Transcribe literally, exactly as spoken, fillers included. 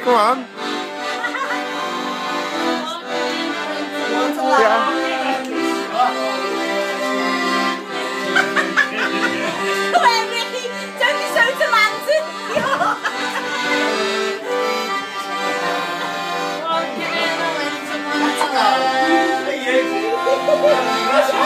Come on. Yeah. Where, Ricky? Don't be so demanding. Oh,